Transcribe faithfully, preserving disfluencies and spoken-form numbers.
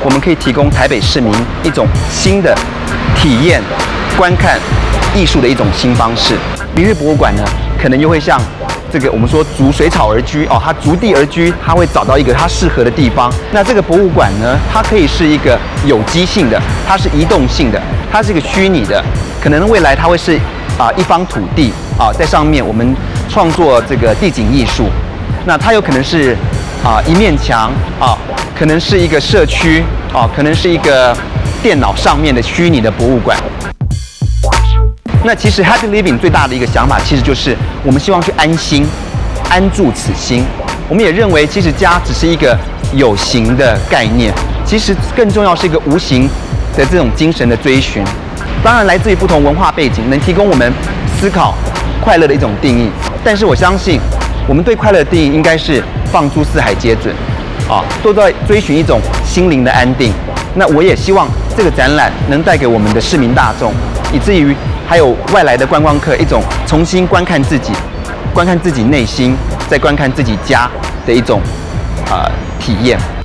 我们可以提供台北市民一种新的体验、观看艺术的一种新方式。明日博物馆呢，可能又会像这个我们说逐水草而居哦，它逐地而居，它会找到一个它适合的地方。那这个博物馆呢，它可以是一个有机性的，它是移动性的，它是一个虚拟的，可能未来它会是啊、呃、一方土地啊，在上面我们创作这个地景艺术。那它有可能是啊、呃、一面墙啊，可能是一个社区啊，可能是一个电脑上面的虚拟的博物馆。那其实 Happy Living 最大的一个想法，其实就是我们希望去安心，安住此心。我们也认为，其实家只是一个有形的概念，其实更重要是一个无形的这种精神的追寻。当然，来自于不同文化背景，能提供我们思考快乐的一种定义。但是我相信，我们对快乐的定义应该是放诸四海皆准，啊，都在追寻一种心灵的安定。那我也希望这个展览能带给我们的市民大众，以至于还有外来的观光客一种重新观看自己、观看自己内心，再观看自己家的一种呃体验。